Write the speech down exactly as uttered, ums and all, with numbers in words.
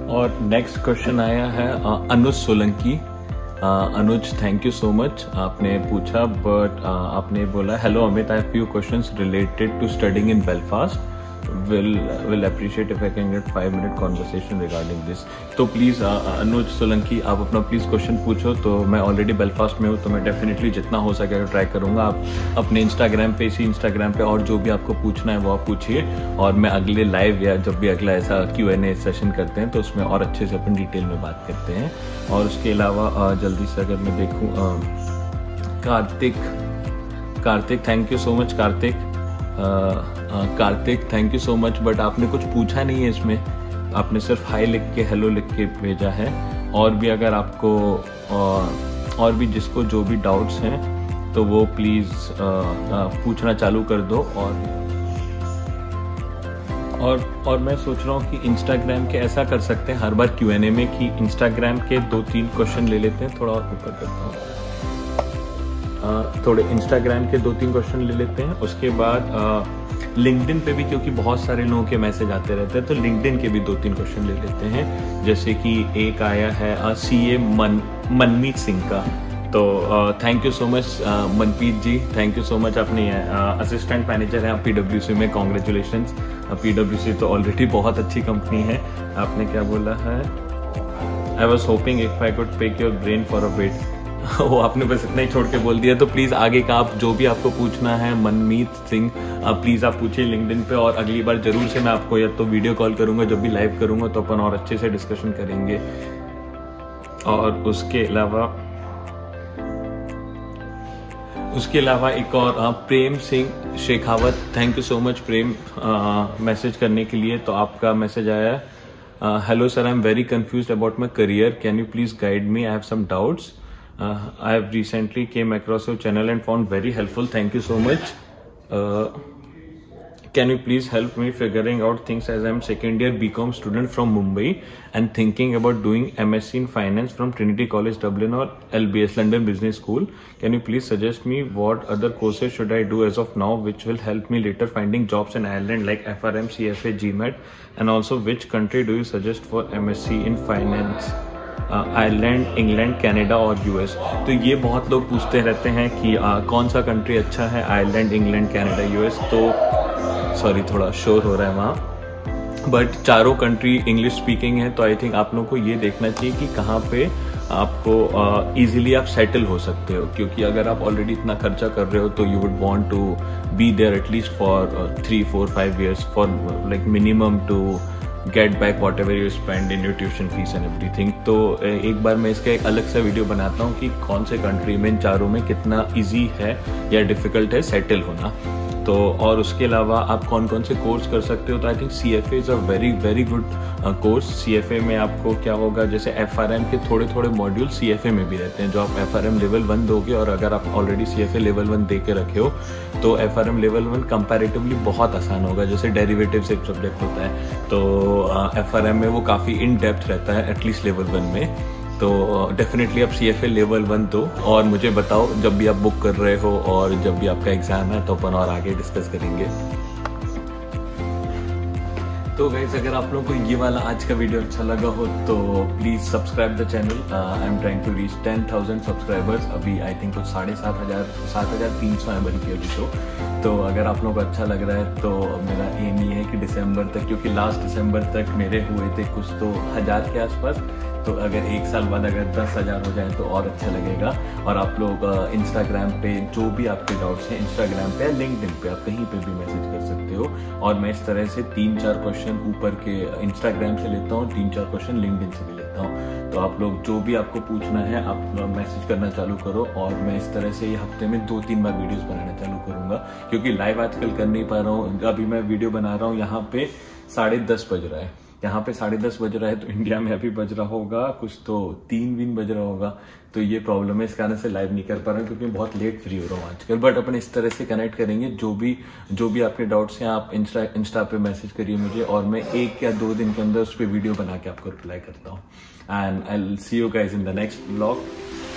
और next question आया है Anuj Solanki. Anuj, thank you so much, आपने पूछा बट आपने बोला hello Amit, I have few questions related to studying in Belfast, will will appreciate if I can get five minute conversation regarding this। तो please Anuj Solanki आप अपना प्लीज़ क्वेश्चन पूछो। तो मैं ऑलरेडी बेलफास्ट में हूँ तो मैं डेफिनेटली जितना हो सकेगा ट्राई करूँगा। आप अपने इंस्टाग्राम पे, इसी इंस्टाग्राम पे और जो भी आपको पूछना है वो आप पूछिए, और मैं अगले लाइव या जब भी अगला ऐसा क्यू एन ए सेशन करते हैं तो उसमें और अच्छे से अपन डिटेल में बात करते हैं। और उसके अलावा जल्दी से अगर मैं देखूँ, Kartik Kartik thank you so much Kartik Kartik thank you so much, but आपने कुछ पूछा नहीं है इसमें, आपने सिर्फ हाई लिख के हेलो लिख के भेजा है। और भी अगर आपको uh, और भी जिसको जो भी डाउट्स हैं तो वो प्लीज़ uh, uh, पूछना चालू कर दो। और और और मैं सोच रहा हूँ कि इंस्टाग्राम के ऐसा कर सकते हैं हर बार क्यू एन ए में कि इंस्टाग्राम के दो तीन क्वेश्चन ले लेते हैं। थोड़ा और ऊपर करता हूँ, थोड़े इंस्टाग्राम के दो तीन क्वेश्चन ले लेते हैं। उसके बाद लिंक्डइन पे भी, क्योंकि बहुत सारे लोगों के मैसेज आते रहते हैं, तो लिंक्डइन के भी दो तीन क्वेश्चन ले लेते हैं। जैसे कि एक आया है सी ए मन मनमीत सिंह का। तो thank you so much Manpreet ji, thank you so much. आपने असिस्टेंट मैनेजर हैं पी डब्ल्यू सी में, कॉन्ग्रेचुलेशंस। पी डब्ल्यू सी तो ऑलरेडी बहुत अच्छी कंपनी है। आपने क्या बोला है, I was hoping if I could pick your brain for a bit. वो आपने बस इतना ही छोड़ के बोल दिया। तो प्लीज़ आगे का आप जो भी आपको पूछना है मनमीत सिंह, प्लीज़ आप पूछिए लिंक्डइन पे, और अगली बार जरूर से मैं आपको या तो वीडियो कॉल करूंगा जब भी लाइव करूंगा, तो अपन और अच्छे से डिस्कशन करेंगे। और उसके अलावा उसके अलावा एक और Prem Singh Shekhawat, thank you so much Prem message करने के लिए। तो आपका मैसेज आया है, hello sir, I am very confused about my career, can you please guide me, I have some doubts. Uh, I have recently came across your channel and found very helpful. Thank you so much. Uh, can you please help me figuring out things, as I am second year B Com student from Mumbai and thinking about doing M S c in finance from Trinity College Dublin or L B S London Business School. Can you please suggest me what other courses should I do as of now which will help me later finding jobs in Ireland like F R M, C F A, G M A T, and also which country do you suggest for M S c in finance? Ireland, England, Canada और US. तो ये बहुत लोग पूछते रहते हैं कि आ, कौन सा कंट्री अच्छा है, आयरलैंड, इंग्लैंड, कनाडा, यूएस। तो सॉरी थोड़ा शोर हो रहा है वहाँ, बट चारों कंट्री इंग्लिश स्पीकिंग है। तो आई थिंक आप लोगों को ये देखना चाहिए कि कहाँ पे आपको इजीली आप सेटल हो सकते हो, क्योंकि अगर आप ऑलरेडी इतना खर्चा कर रहे हो तो you would want to be there at least for three four five years for like minimum to get back whatever you spend in your tuition fees and everything. तो एक बार मैं इसका एक अलग सा वीडियो बनाता हूँ कि कौन से कंट्री में इन चारों में कितना इजी है या डिफिकल्ट है सेटल होना। तो और उसके अलावा आप कौन कौन से कोर्स कर सकते हो, तो I think C F A is a very very good course. C F A में आपको क्या होगा, जैसे एफ आर एम के थोड़े थोड़े मॉड्यूल सी एफ ए में भी रहते हैं, जो आप F R M level one दोगे, और अगर आप already C F A level one दे के रखे हो तो F R M level one comparatively बहुत आसान होगा। जैसे डेरिवेटिव्स एक सब्जेक्ट होता है, तो एफ आर एम में वो काफ़ी इन डेप्थ रहता है एटलीस्ट लेवल वन में। तो डेफिनेटली आप C F A level one दो, और मुझे बताओ जब भी आप बुक कर रहे हो और जब भी आपका एग्जाम है, तो अपन और आगे डिस्कस करेंगे। तो गाइस, अगर आप लोगों को ये वाला आज का वीडियो अच्छा लगा हो तो please subscribe the channel. I am trying to reach ten thousand subscribers. अभी आई थिंक कुछ साढ़े सात हजार सात हजार तीन सौ है बल्कि अभी तो तो अगर आप लोगों को अच्छा लग रहा है तो मेरा एम ये है कि दिसंबर तक, क्योंकि लास्ट दिसंबर तक मेरे हुए थे कुछ तो हजार के आसपास, तो अगर एक साल बाद अगर दस हजार हो जाए तो और अच्छा लगेगा। और आप लोग इंस्टाग्राम पे जो भी आपके डाउट्स हैं, इंस्टाग्राम पे या लिंक्डइन पे आप कहीं पे भी मैसेज कर सकते हो, और मैं इस तरह से तीन चार क्वेश्चन ऊपर के इंस्टाग्राम से लेता हूँ, तीन चार क्वेश्चन लिंक्डइन से भी लेता हूँ। तो आप लोग जो भी आपको पूछना है आप मैसेज करना चालू करो, और मैं इस तरह से ये हफ्ते में दो तीन बार वीडियोस बनाना चालू करूंगा, क्योंकि लाइव आजकल कर नहीं पा रहा हूँ। अभी मैं वीडियो बना रहा हूँ, यहाँ पे साढ़े दस बज रहा है, यहाँ पे साढ़े दस बज रहा है, तो इंडिया में अभी बज रहा होगा कुछ तो तीन दिन बज रहा होगा। तो ये प्रॉब्लम है, इस कारण से लाइव नहीं कर पा रहा हूँ, क्योंकि मैं बहुत लेट फ्री हो रहा हूँ आजकल। बट अपन इस तरह से कनेक्ट करेंगे, जो भी जो भी आपके डाउट्स हैं आप इंस्टा इंस्टा पे मैसेज करिए मुझे, और मैं एक या दो दिन के अंदर उस पर वीडियो बना के आपको रिप्लाई करता हूँ। And I will see you guys in the next blog.